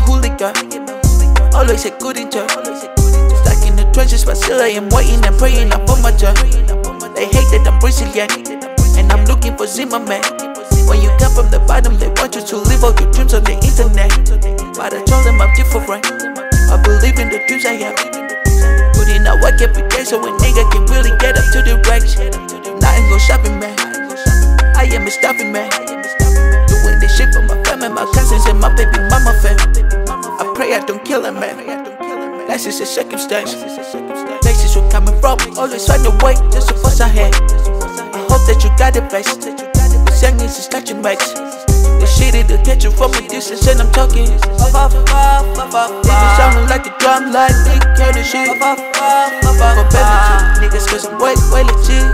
hooligan. Always a goodie job. Stuck in the trenches, but still I am waiting and praying up for my job. They hate that I'm Brazilian, and I'm looking for Zimmerman. When you come from the bottom, they want you to live out your dreams on the internet. But I told them I'm different. I believe in the dreams I have. Put in a work every day so a nigga can really get up to the racks. Nothing go shopping, man. I am a stuffing man. Doing this shit for my family, my cousins and my baby mama fam. I pray I don't kill a man. That's just a circumstance. Places you're coming from, always find a way just to force ahead. I hope that you got it best. This young is just touching backs. The shit it'll get you from a distance, and I'm talking. Niggas sounding like a drum line, they carry the shit. For better niggas, cause I'm way legit.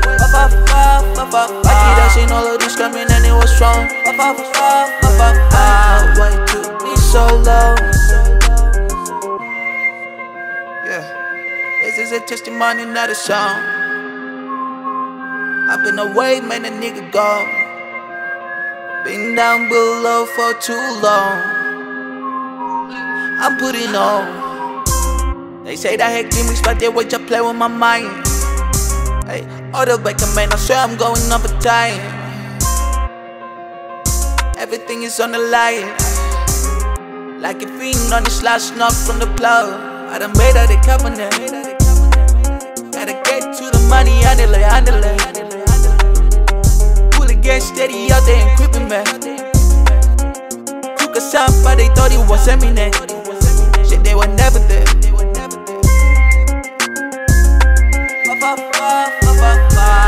I seen all of this coming and it was strong. Why it took me so long? Yeah, this is a testimony, not a song. I've been away, man, a nigga gone. Been down below for too long. I'm putting on. They say that I had gimmicks, but they wait to play with my mind. Hey, all the back, man, I swear I'm going up a time. Everything is on the line. Like a fiend on this last knock from the plug. I done made out the covenant. Gotta get to the money, handle it. Get steady out there and creeping, man. Took a sound, but they thought it was Eminem. Shit, they were never there.